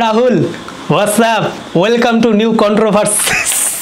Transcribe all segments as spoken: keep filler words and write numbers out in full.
Rahul, what's up? Welcome to new controversy.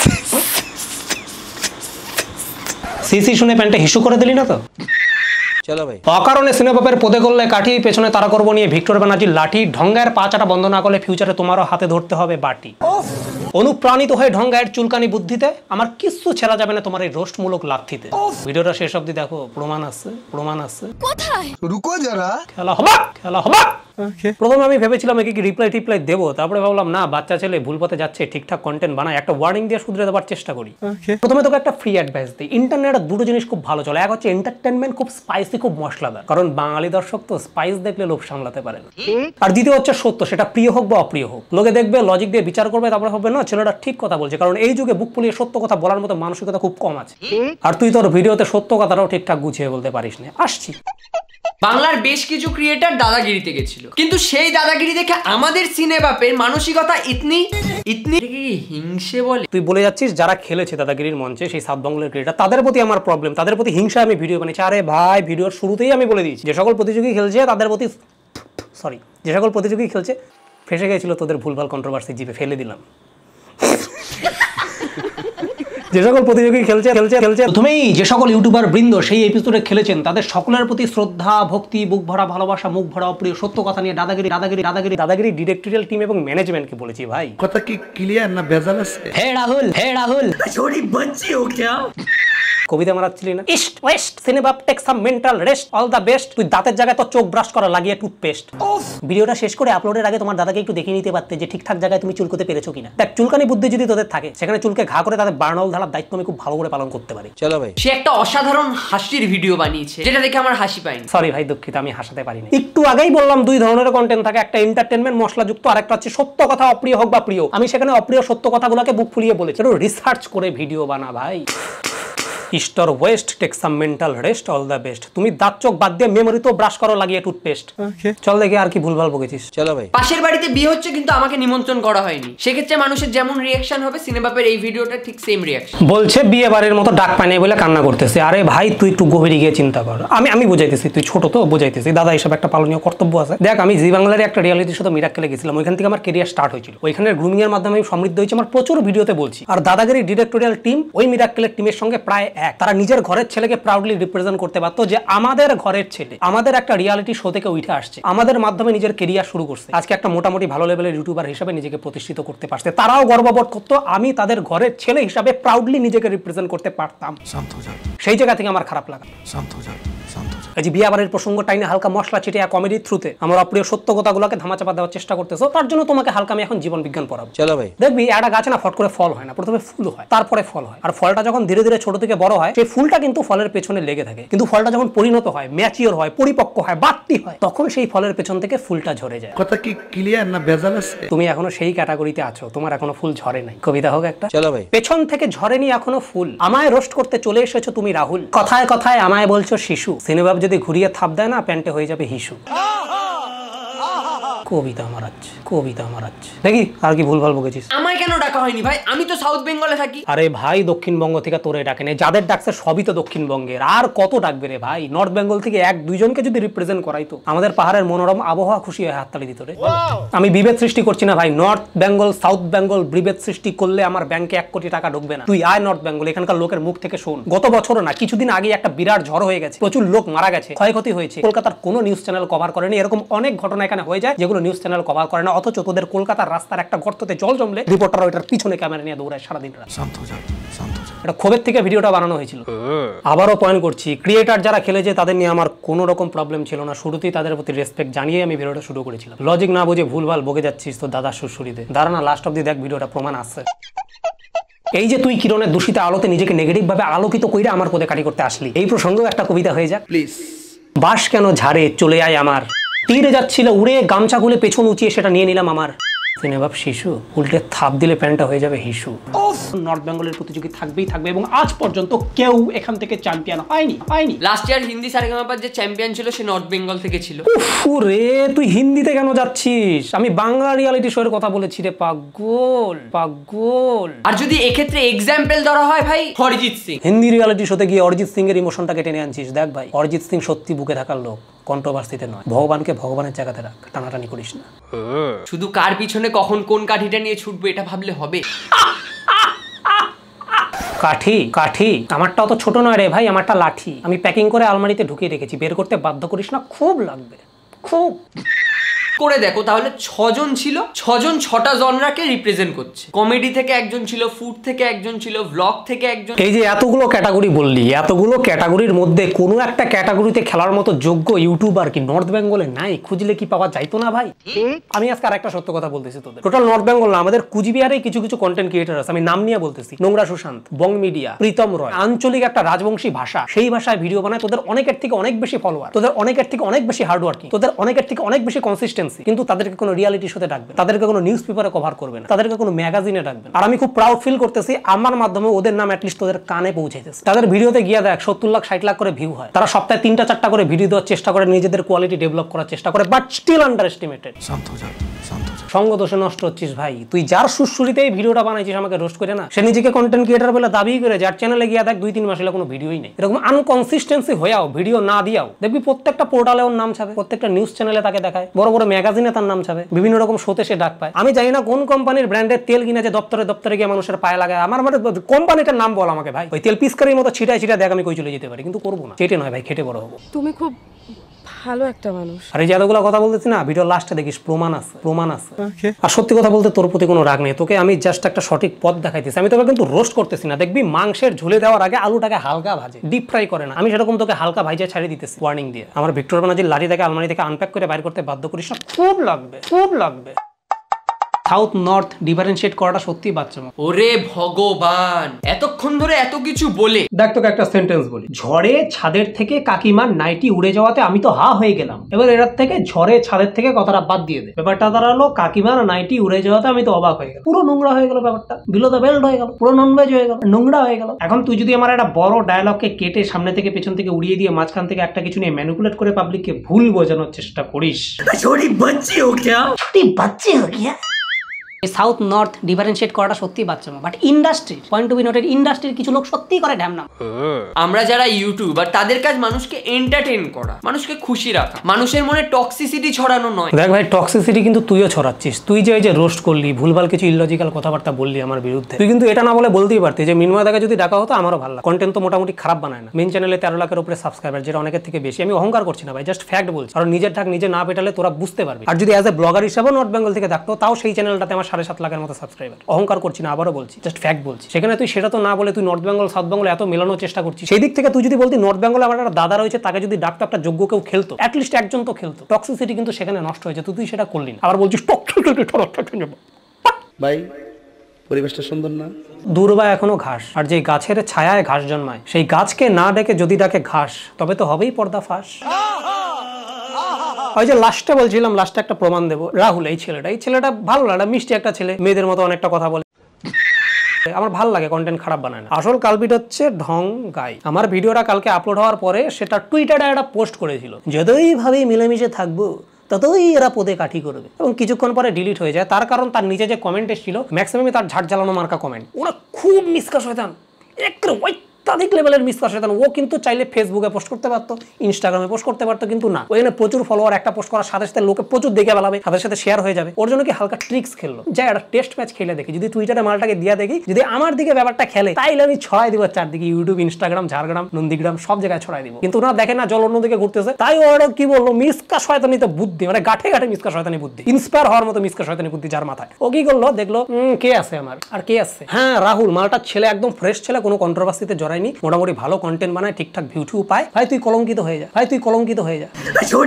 সিসি শুনে প্যান্টে হিসু করে দিলি না তো? চলো ভাই। অকারণে সিনেবাপের পদে করলে কাঠি, পেছনে তারা করবো নিয়ে ভিক্টর ব্যানার্জির লাঠি, ঢঙ্গায়ের পাঁচাটা বন্ধ না করলে ফিউচারে তোমারও হাতে ধরতে হবে বাটি। অনুপ্রাণিত হয়ে ঢঙ্গায়ের চুলকানি বুদ্ধিতে আমার কিচ্ছু ছেড়া যাবে না তোমার এই রোস্টমূলক লাথিতে। ভিডিওটা শেষ অবধি দেখো, প্রমাণ আছে, প্রমাণ আছে। কোথায়? রুকো যারা, খেলা হবে, খেলা হবে। প্রথমে আমি ভেবেছিলাম একে কি রিপ্লাই টিপ্লাই দেবো, তারপরে ভাবলাম না, বাচ্চা ছেলে ভুল পথে যাচ্ছে, ঠিকঠাক কন্টেন্ট বানায়, একটা ওয়ার্নিং দিয়ে শুধরে দেওয়ার চেষ্টা করি। প্রথমে তোকে একটা ফ্রি অ্যাডভাইস দিই, ইন্টারনেটে দুটো জিনিস খুব ভালো চলে। এক হচ্ছে এন্টারটেনমেন্ট, খুব স্পাইসি, খুব মশলাদার, কারণ বাঙালি দর্শক তো স্পাইস দেখলে লোভ সামলাতে পারে না। আর দ্বিতীয় হচ্ছে সত্য, সেটা প্রিয় হোক বা অপ্রিয় হোক, লোকে দেখবে, লজিক দিয়ে বিচার করবে, তারপরে হবে না ছেলেটা ঠিক কথা বলছে, কারণ এই যুগে বুক ফুলিয়ে সত্য কথা বলার মতো মানসিকতা খুব কম আছে। আর তুই তোর ভিডিওতে সত্য কথাটাও ঠিকঠাক গুছিয়ে বলতে পারিস না। আসছি। বাংলার বেশ কিছু ক্রিয়েটার দাদাগিরিতে গেছিল, কিন্তু সেই দাদাগিরি দেখে আমাদের সিনেবাপের মানসিকতা ইতনি ইতনি হিংসে বলে। তুই বলে যাচ্ছিস যারা খেলেছে দাদাগিরির মঞ্চে, সেই সাউথ বাংলার ক্রিয়েটার, তাদের প্রতি আমার প্রবলেম, তাদের প্রতি হিংসা আমি ভিডিও বানিয়েছি। আরে ভাই, ভিডিওর শুরুতেই আমি বলে দিয়েছি যে সকল প্রতিযোগী খেলছে তাদের প্রতি, সরি, যে সকল প্রতিযোগী খেলছে ফেসে গেছিল তোদের ভুলভাল কন্ট্রোভার্সি জিপে ফেলে দিলাম। যে সকল প্রতিযোগী খেলছে খেলছে খেলছে প্রথমেই যে সকল ইউটিউবার বৃন্দ সেই এপিসোডে খেলেছেন, তাদের সকলের প্রতি শ্রদ্ধা, ভক্তি, বুক ভরা ভালোবাসা, মুখ ভরা অপ্রিয় সত্য কথা নিয়ে দাদাগিরি দাদাগিরি দাদাগিরি দাদাগিরি ডিরেক্টরিয়াল টিম এবং ম্যানেজমেন্টকে বলেছি ভাই। কথা কি ক্লিয়ার না ভেজাল আছে? হে রাহুল, হে রাহুল, ছোটি বচ্চি হো क्या? কবিতা মারাচ্ছিলি না? ইস্ট ওয়েস্ট সিনেবাপ take some mental rest, all the best. তুই দাঁতের জায়গায় তো চোখ ব্রাশ করা লাগিয়ে টুথপেস্ট। ভিডিওটা শেষ করে আপলোডের আগে তোমার দাদাকে একটু দেখে নিতে পারতে যে ঠিকঠাক জায়গায় তুমি চুলকোতে পেরেছো কিনা। দেখ, চুলকানি বুদ্ধি যদি তোদের থাকে, সেখানে চুলকে ঘা করে তাদের বার্নল ধারার দায়িত্ব আমি খুব ভালো করে পালন করতে পারি। চলো ভাই। সে একটা অসাধারণ হাসির ভিডিও বানিয়েছে, যেটা দেখে আমার হাসি পায়নি। সরি ভাই, দুঃখিত, আমি হাসাতে পারিনি। একটু আগেই বললাম দুই ধরনের কন্টেন্ট থাকে, একটা এন্টারটেনমেন্ট মশলাযুক্ত, আর একটা হচ্ছে সত্য কথা, অপ্রিয় হোক বা প্রিয়। আমি সেখানে অপ্রিয় সত্য কথাগুলোকে বুক ফুলিয়ে বলেছি। একটু রিসার্চ করে ভিডিও বানা ভাই। East or west take some mental rest, all the best. তুমি দাঁত চোখ বাদ দিয়ে মেমোরি তো ব্রাশ করো লাগিয়ে টুথপেস্ট। চল দেখি আর কি ভুলভাল বকেছিস। চলো ভাই। পাশের বাড়িতে বিয়ে হচ্ছে কিন্তু আমাকে নিমন্ত্রণ করা হয়নি, সেক্ষেত্রে মানুষের যেমন রিয়াকশন হবে, সিনেবাপের এই ভিডিওটা ঠিক সেম রিয়াকশন। বলছে বিয়ে বাড়ির মতো ডাক পায় নাই বলে কান্না করতেছে। আরে ভাই, তুই একটু গভীরে গিয়ে চিন্তা কর। আমি আমি বুঝাইতেছি, তুই ছোট তো বুঝাইতেছি, দাদা হিসাবে একটা পালনীয় কর্তব্য আছে। দেখ, আমি জি বাংলার একটা রিয়ালিটি শো মিরাক্কেলে গেছিলাম, ওইখান থেকে আমার কেরিয়ার স্টার্ট হয়েছিল। ওইখানের গ্রুমিং এর মাধ্যমে আমি সমৃদ্ধ হয়েছি, আমার প্রচুর ভিডিওতে বলছি। আর দাদাগিরি ডিরেক্টোরিয়াল টিম ওই মিরাক্কেলের টিমের সঙ্গে প্রায় এক। তারা নিজের ঘরের ছেলেকে প্রাউডলি রিপ্রেজেন্ট করতে পারতো যে আমাদের ঘরের ছেলে আমাদের একটা রিয়ালিটি শো থেকে উঠে আসছে, আমাদের মাধ্যমে নিজের কেরিয়ার শুরু করছে, আজকে একটা মোটামুটি ভালো লেভেলের ইউটিউবার হিসেবে নিজেকে প্রতিষ্ঠিত করতে পারছে। তারাও গর্ববোধ করতো আমি তাদের ঘরের ছেলে হিসাবে প্রাউডলি নিজেকে রিপ্রেজেন্ট করতে পারতাম। সেই জায়গা থেকে আমার খারাপ লাগা। এই যে বিয়ে বাড়ির প্রসঙ্গ টাইনে হালকা মশলা ছিটিয়ে কমেডির থ্রুতে আমার অপ্রিয় সত্য কথাগুলোকে ধামাচাপা দেওয়ার চেষ্টা করতেছো, তার জন্য তোমাকে হালকা আমি এখন জীবন বিজ্ঞান পড়াবো। চলো ভাই। দেখবি একটা গাছে না ফট করে ফল হয় না, প্রথমে ফুল হয়, তারপরে ফল হয়। আর ফলটা যখন ধীরে ধীরে ছোট থেকে বড় হয়, সেই ফুলটা কিন্তু ফলের পেছনে লেগে থাকে, কিন্তু ফলটা যখন পরিণত হয়, ম্যাচিওর হয়, পরিপক্ক হয়, বাড়তি হয়, তখন সেই ফলের পেছন থেকে ফুলটা ঝরে যায়। কথা কি ক্লিয়ার না ভেজাল আছে? তুমি এখনো সেই ক্যাটাগরিতে আছো, তোমার এখনো ফুল ঝরে নাই। কবিতা হোক একটা। চলো ভাই। পেছন থেকে ঝরেনি এখনো ফুল, আমায় রোস্ট করতে চলে এসেছো তুমি রাহুল, কথায় কথায় আমায় বলছো শিশু, সিনেবাব যদি ঘুরিয়ে থাপ দেয় না, প্যান্টে হয়ে যাবে হিসু। কবিতা মারাচ্ছে, কবিতা মারাচ্ছে। দেখি আর কি ভুলভাল বকেছিস। আমায় কেন ডাকা হয়নি ভাই? আমি তো সাউথ বেঙ্গলে থাকি। আরে ভাই, দক্ষিণবঙ্গ থেকে তোরে ডাকে নেই, যাদের ডাকছে সবই তো দক্ষিণবঙ্গের, আর কত ডাকবে রে ভাই? নর্থ বেঙ্গল থেকে এক দুইজনকে যদি রিপ্রেজেন্ট করাইতো, আমাদের পাহাড়ের মনোরম আবহাওয়া খুশি হয়ে হাততালি দিত রে। আমি বিভেদ সৃষ্টি করছি না ভাই, নর্থ বেঙ্গল সাউথ বেঙ্গল বিভেদ সৃষ্টি করলে আমার ব্যাংকে এক কোটি টাকা ঢুকবে না। তুই আয় নর্থ বেঙ্গল, এখানকার লোকের মুখ থেকে শোন। গত বছরও না, কিছুদিন আগে একটা বিরাট ঝড় হয়ে গেছে, প্রচুর লোক মারা গেছে, ক্ষয়ক্ষতি হয়েছে, কলকাতার কোনো নিউজ চ্যানেল কভার করেনি। এরকম অনেক ঘটনা এখানে হয়ে যায় যেগুলো নিউজ চ্যানেল কভার করে না, অথচ তোদের কলকাতার রাস্তার একটা গর্ততে জল জমলে রিপোর্টার ওইটার পিছনে ক্যামেরা নিয়ে দৌড়ায় সারাদিন রাত। এটা ক্ষোভের থেকে ভিডিওটা বানানো হয়েছিল। আবারও পয়েন্ট করছি, ক্রিয়েটার যারা খেলেছে তাদের নিয়ে আমার কোনো রকম প্রবলেম ছিল না, শুরুতেই তাদের প্রতি রেসপেক্ট জানিয়ে আমি ভিডিওটা শুরু করেছিলাম। লজিক না বুঝে ভুলভাল বকে যাচ্ছিস তো দাদা শ্বশুরিতে, দাঁড়া না, লাস্ট অব্দি দেখ, ভিডিওটা প্রমাণ আছে। এই যে তুই কিরণের দূষিত আলোতে নিজেকে নেগেটিভ ভাবে আলোকিত কইরা আমার পদে কাটি করতে আসলি, এই প্রসঙ্গেও একটা কবিতা হয়ে যাক প্লিজ। বাস কেন ঝাড়ে চলে আয় আমার, তীরে যাচ্ছিল উড়ে, গামছা খুলে পেছন উঁচিয়ে সেটা নিয়ে নিলাম আমার। সিনেবাব শিশু, উল্টে থাপ দিলে প্যান্টটা হয়ে যাবে হিসু। নর্থ বেঙ্গলের প্রতিযোগী থাকবেই থাকবে, এবং আজ পর্যন্ত কেউ এখান থেকে চ্যাম্পিয়ন হয়নি হয়নি লাস্ট ইয়ার হিন্দি সারেগামাপার যে চ্যাম্পিয়ন ছিল সে নর্থ বেঙ্গল থেকে ছিল। রে তুই হিন্দিতে কেন যাচ্ছিস? আমি বাংলা রিয়ালিটি শো এর কথা বলেছি রে পাগল পাগল। আর যদি এক্ষেত্রে এক্সাম্পল ধরা হয় ভাই, অরিজিৎ সিং। হিন্দি রিয়ালিটি শোতে গিয়ে অরিজিৎ সিং এর ইমোশনটাকে টেনে আনছিস। দেখ ভাই, অরিজিৎ সিং সত্যি বুকে থাকার লোক, কন্ট্রোভার্সিতে নয়। ভগবানকে ভগবানের জায়গাতে রাখ, টানাটানি করিস না। শুধু কার পিছনে কখন কোন কাঠিটা নিয়ে ছুটবো এটা ভাবলে হবে? কাঠি কাঠি আমারটা অত ছোট নয় রে ভাই, আমারটা লাঠি। আমি প্যাকিং করে আলমারিতে ঢুকিয়ে রেখেছি, বের করতে বাধ্য করিস না, খুব লাগবে খুব। করে দেখো তাহলে ছজন ছিল, ছজন ছটা জনরাকে রিপ্রেজেন্ট করছে। কমেডি থেকে একজন ছিল, ফুড থেকে একজন ছিল, ভ্লগ থেকে একজন। এই যে এতগুলো ক্যাটাগরি বললি, এতগুলো ক্যাটাগরির মধ্যে কোনো একটা ক্যাটাগরিতে খেলার মতো যোগ্য ইউটিউবার কি নর্থ বেঙ্গলে নাই? খুঁজলে কি পাওয়া যাইতো না ভাই? আমি আজকে আরেকটা সত্য কথা বলতেছি তোদের, টোটাল নর্থ বেঙ্গল না, আমাদের কুচবিহারে কিছু কিছু কন্টেন্ট ক্রিয়েটার আছে, আমি নাম নিয়ে বলতেছি। নোংরা সুশান্ত, বং মিডিয়া, প্রীতম রয়, আঞ্চলিক একটা রাজবংশী ভাষা, সেই ভাষায় ভিডিও বানায়। তোদের অনেকের থেকে অনেক বেশি ফলোয়ার, তোদের অনেকের থেকে অনেক বেশি হার্ডওয়ার্কিং, তোদের অনেকের থেকে অনেক বেশি কনসিস্টেন্সি, কিন্তু তাদেরকে কোনো রিয়ালিটি শোতে ডাকবে, তাদেরকে কোনো নিউজ পেপারে কভার করবে না, তাদেরকে কোনো ম্যাগাজিনে ডাকবে। আর আমি খুব প্রাউড ফিল করতেছি আমার মাধ্যমে ওদের নাম অ্যাটলিস্ট তোদের কানে পৌঁছাইতেছে। তাদের ভিডিওতে গিয়ে দেখ সত্তর লাখ ষাট লাখ করে ভিউ হয়, তারা সপ্তাহে তিনটা চারটা করে ভিডিও দেওয়ার চেষ্টা করে, নিজেদের কোয়ালিটি ডেভেলপ করার চেষ্টা করে, বাট স্টিল আন্ডার এস্টিমেটেড। সঙ্গ দোষে নষ্ট হচ্ছিস ভাই তুই। যার সুশ্রুতিতে এই ভিডিওটা বানাইছিস আমাকে রোস্ট করে না, সে নিজেকে কন্টেন্ট ক্রিয়েটার বলে দাবি করে, যার চ্যানেলে গিয়ে দেখ দুই তিন মাস হলে কোনো ভিডিওই নেই। এরকম আনকনসিস্টেন্সি হয়েও ভিডিও না দিয়াও দেখবি প্রত্যেকটা পোর্টালে ওর নাম ছাবে, প্রত্যেকটা নিউজ চ্যানেলে তাকে দেখায়, বড় বড় ম্যাগাজিনে তার নাম ছাবে, বিভিন্ন রকম শোতে সে ডাক পায়। আমি জানি না কোন কোম্পানির ব্র্যান্ডের তেল কিনা যে দপ্তরে দপ্তরে গিয়ে মানুষের পায়ে লাগায়। আমার মানে কোম্পানিটার নাম বল আমাকে ভাই, ওই তেল পিস্কারির মতো ছিটায় ছিটায় দেখ আমি কই চলে যেতে পারি, কিন্তু করবো না। চেটে নয় ভাই, খেটে বড় হবো। তুমি খুব ভালো একটা মানুষ। আর এই যে এতগুলো কথা বলতেছি না, ভিডিও লাস্টে দেখিস প্রমাণ আছে, প্রমাণ আছে। আর সত্যি কথা বলতে তোর প্রতি কোনো রাগ নেই, তোকে আমি জাস্ট একটা সঠিক পথ দেখাইতেছি। আমি তোকে কিন্তু রোস্ট করতেছি না। দেখবি মাংসের ঝুলে দেওয়ার আগে আলুটাকে হালকা ভাজে, ডিপ ফ্রাই করে না। আমি সেরকম তোকে হালকা ভাইজে ছাড়িয়ে দিতেছি ওয়ার্নিং দিয়ে। আমার ভিক্টর ব্যানার্জির লাঠি থেকে আলমারি থেকে আনপ্যাক করে বাইর করতে বাধ্য করিস না, খুব লাগবে খুব লাগবে। সাউথ নর্থ ডিফারেন্সিয়েট করাটা সত্যি বাচ্চা। ওরে ভগবান, এতক্ষণ ধরে এত কিছু বলে দেখ তোকে একটা সেন্টেন্স বলি। ঝড়ে ছাদের থেকে কাকিমার নাইটি উড়ে যাওয়াতে আমি তো হা হয়ে গেলাম। এবার এটার থেকে ঝড়ে ছাদের থেকে কথাটা বাদ দিয়ে দে। ব্যাপারটা দাঁড়ালো কাকিমার নাইটি উড়ে যাওয়াতে আমি তো অবাক হয়ে গেলাম। পুরো নোংরা হয়ে গেল ব্যাপারটা, বিলো দ্য বেল্ট হয়ে গেল, পুরো ননভেজ হয়ে গেল, নোংরা হয়ে গেল। এখন তুই যদি আমার একটা বড় ডায়লগকে কেটে সামনে থেকে পেছন থেকে উড়িয়ে দিয়ে মাঝখান থেকে একটা কিছু নিয়ে ম্যানিপুলেট করে পাবলিককে ভুল বোঝানোর চেষ্টা করিস, ছোটি বাচ্চি হো গিয়া, ছোটি বাচ্চি হো গিয়া। সাউথ নর্থ ডিফারেন্সিয়েট করাটা সত্যি বাচ্চা, but industry point to be noted, ইন্ডাস্ট্রির কিছু লোক সত্যি করে ঢ্যাম না। আমরা যারা ইউটিউবার তাদের কাজ মানুষকে এন্টারটেইন করা, মানুষকে খুশি রাখা, মানুষের মনে টক্সিসিটি ছড়ানো নয়। দেখ ভাই টক্সিসিটি কিন্তু তুইও ছড়াচ্ছিস। তুই যে এই যে রোস্ট করলি, ভুলভাল কিছু ইলজিক্যাল কথাবার্তা বললি আমার বিরুদ্ধে, তুই কিন্তু এটা না বলে বলতেই পারতি যে মিনময় দাকে যদি ডাকা হতো আমারও ভালো লাগে। কন্টেন্ট তো মোটামুটি খারাপ বানায় না। মেন চ্যানেলে তেরো লাখের উপরে সাবস্ক্রাইবার, যেটা অনেকের থেকে বেশি। আমি অহংকার করছি না ভাই, জাস্ট ফ্যাক্ট বলছি। আর নিজের ঢাক নিজে না পেটালে তোরা বুঝতে পারবি। আর যদি অ্যাজ এ ব্লগার হিসাবে নর্থ বেঙ্গল থেকে ডাকতো, তাও সেই চ্যানেলটাতে আমার সাড়ে সাত লাখের মতো সাবস্ক্রাইবার। অহংকার করছি না, আবারও বলছি, জাস্ট ফ্যাক্ট বলছি। সেখানে তুই সেটা তো না বলে তুই নর্থ বেঙ্গল সাউথ বেঙ্গল এত মেলানোর চেষ্টা করছিস। সেই দিক থেকে তুই যদি বলতি নর্থ বেঙ্গলে আমার একটা দাদা রয়েছে, তাকে যদি ডাকতো, একটা যোগ্য কেউ খেলতো, অ্যাটলিস্ট একজন তো খেলতো। টক্সিসিটি কিন্তু সেখানে নষ্ট হয়েছে, তুই সেটা করলি না। আবার বলছিস ভাই পরিবেশটা সুন্দর না? দূর্বা এখনো ঘাস, আর যে গাছের ছায়ায় ঘাস জন্মায়, সেই গাছকে না ডেকে যদি ডাকে ঘাস, তবে তো হবেই পর্দা ফাঁস। ওই যে লাস্টে বলছিলাম, লাস্টে একটা প্রমাণ দেবো। রাহুল এই ছেলেটা, এই ছেলেটা ভালো লাগে, মিষ্টি একটা ছেলে, মেয়েদের মতো অনেকটা কথা বলে, আমার ভালো লাগে, কন্টেন্ট খারাপ বানায় না। আসল কালপিট হচ্ছে ঢং গাই। আমার ভিডিওটা কালকে আপলোড হওয়ার পরে সেটা টুইটারে একটা পোস্ট করেছিল, যতই ভাবে মিলেমিশে থাকবো ততই এরা পদে কাঠি করবে, এবং কিছুক্ষণ পরে ডিলিট হয়ে যায়। তার কারণ তার নিচে যে কমেন্ট এসেছিল ম্যাক্সিমামই তার ঝাড় জ্বালানো মার্কা কমেন্ট। ওরা খুব মিসকা শয়তান, একটু অত্যাধিক লেভেলের মিসকা শয়তান। ও কিন্তু চাইলে ফেসবুকে পোস্ট করতে পারতো, ইনস্টাগ্রামে পোস্ট করতে পারতো, কিন্তু না, ওখানে প্রচুর ফলোয়ার, একটা পোস্ট করার সাথে সাথে লোকে প্রচুর দেখে বেলাবে, সাথে সাথে শেয়ার হয়ে যাবে। ওর জন্য কি হালকা ট্রিক্স খেললো, যা একটা টেস্ট ম্যাচ খেলে দেখি, যদি টুইটারে মালটাকে দিয়া দেখি, যদি আমার দিকে ব্যাপারটা খেলে, তাইলে আমি ছড়াই দিব চারদিকে, ইউটিউব, ইনস্টাগ্রাম, ঝাড়গ্রাম, নন্দীগ্রাম, সব জায়গায় ছড়াই দিব। কিন্তু না, দেখে না, জল অন্যদিকে ঘুরতেছে। তাই ওরা কি বললো, মিসকা শয়তানিতে বুদ্ধি, মানে গাঠে গাঠে মিসকা শয়তানি বুদ্ধি, ইন্সপায়ার হওয়ার মতো মিসকা শয়তানি বুদ্ধি যার মাথায়। ও কি করলো, দেখলো কে আছে আমার, আর কে আছে, হ্যাঁ রাহুল মালটার ছেলে, একদম ফ্রেশ ছেলে, কোনো কন্ট্রোভার্সিতে জড়ায়নি, মোটামুটি ভালো কন্টেন্ট বানায়, ঠিকঠাক ভিউ টিউ পায়। ভাই তুই কলঙ্কিত হয়ে যা, ভাই তুই কলঙ্কিত হয়ে যা।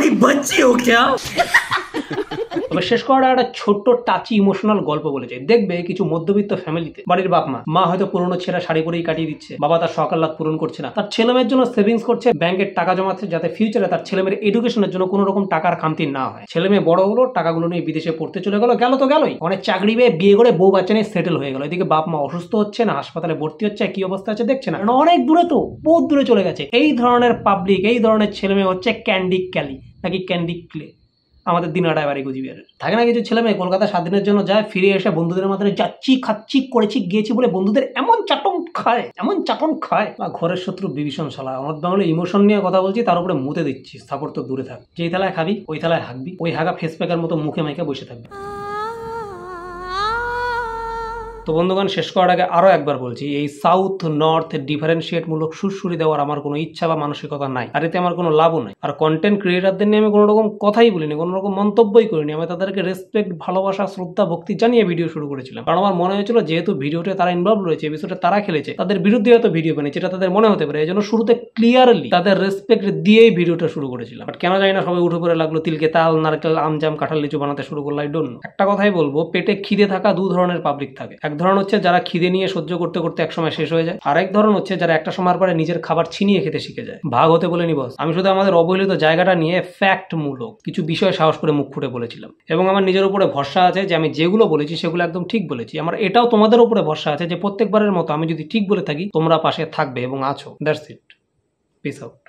তবে শেষ করাটা একটা ছোট্ট টাচি ইমোশনাল গল্প বলে যায়। দেখবে কিছু মধ্যবিত্ত ফ্যামিলিতে বাড়ির বাপ মা, মা হয়তো পুরোনো ছেঁড়া শাড়ি পরেই কাটিয়ে দিচ্ছে, বাবা তার সকাল রাত পূরণ করছে না, তার ছেলে মেয়ের জন্য সেভিংস করছে, ব্যাংকের টাকা জমাচ্ছে, যাতে ফিউচারে তার ছেলে মেয়ের এডুকেশনের জন্য কোনো রকম টাকার খামতি না হয়। ছেলে মেয়ে বড় হলো, টাকাগুলো নিয়ে বিদেশে পড়তে চলে গেল, গেল তো গেলই, অনেক চাকরি পেয়ে বিয়ে করে বউ বাচ্চা নিয়ে সেটেল হয়ে গেল। এদিকে বাপ মা অসুস্থ হচ্ছে না, হাসপাতালে ভর্তি হচ্ছে, কি অবস্থা আছে দেখছে না, অনেক দূরে তো, বহুত দূরে চলে গেছে। এই ধরনের পাবলিক, এই ধরনের ছেলে মেয়ে হচ্ছে ক্যান্ডি ক্যালি নাকি ক্যান্ডি ক্লে, আমাদের দিনাটায় বাড়ি কুচবিহারের। থাকে না কিছু ছেলে মেয়ে কলকাতা সাত দিনের জন্য যায়, ফিরে এসে বন্ধুদের মাধ্যমে যাচ্ছি খাচ্ছি করেছি গিয়েছি বলে বন্ধুদের এমন চাটন খায় এমন চাটন খায় বা ঘরের শত্রু বিভীষণ শালা। আমার বাংলা ইমোশন নিয়ে কথা বলছি, তার উপরে মুতে দিচ্ছি, সাপোর্ট তো দূরে থাক। যেই থালায় খাবি ওই থালায় হাঁকবি, ওই হাগা ফেস প্যাকের মতো মুখে মাইকে বসে থাকবি। তো বন্ধুগণ, শেষ করার আগে আরো একবার বলছি, এই সাউথ নর্থ ডিফারেন্সিয়েট মূলক সুরসুরি দেওয়ার আমার কোনো ইচ্ছা বা মানসিকতা নাই, আর এতে আমার কোনো লাভও নাই। আর কন্টেন্ট ক্রিয়েটারদের নিয়ে আমি কোনো রকম কথাই বলিনি, কোনো রকম মন্তব্যই করিনি। আমি তাদেরকে রেসপেক্ট, ভালোবাসা, শ্রদ্ধা, ভক্তি জানিয়ে ভিডিও শুরু করেছিলাম, কারণ আমার মনে হয়েছিল যেহেতু ভিডিওতে তারা ইনভলভ রয়েছে, এপিসোডে তারা খেলেছে, তাদের বিরুদ্ধে হয়তো ভিডিও বানিয়েছে, এটা তাদের মনে হতে পারে। এই জন্য শুরুতে ক্লিয়ারলি তাদের রেসপেক্ট দিয়েই ভিডিওটা শুরু করেছিলাম। বাট কেন জানি না সবাই উঠে পড়ে লাগলো, তিলকে তাল, নারকেল, আমজাম, কাঁঠাল, লিচু বানাতে শুরু করলো। I don't know. একটা কথাই বলবো, পেটে খিদে থাকা দু ধরনের পাবলিক থাকে। এক ধরন হচ্ছে যারা খিদে নিয়ে সহ্য করতে করতে একসময় শেষ হয়ে যায়, আর এক ধরন হচ্ছে যারা একটা সময়ের পরে নিজের খাবার ছিনিয়ে খেতে শিখে যায়। ভাগ হতে বলেনি বস, আমি শুধু আমাদের অবহেলিত জায়গাটা নিয়ে ফ্যাক্ট মূলক কিছু বিষয় সাহস করে মুখ ফুটে বলেছিলাম, এবং আমার নিজের উপরে ভরসা আছে যে আমি যেগুলো বলেছি সেগুলো একদম ঠিক বলেছি। আমার এটাও তোমাদের উপরে ভরসা আছে যে প্রত্যেকবারের মতো আমি যদি ঠিক বলে থাকি তোমরা পাশে থাকবে এবং আছো। That's it, peace out.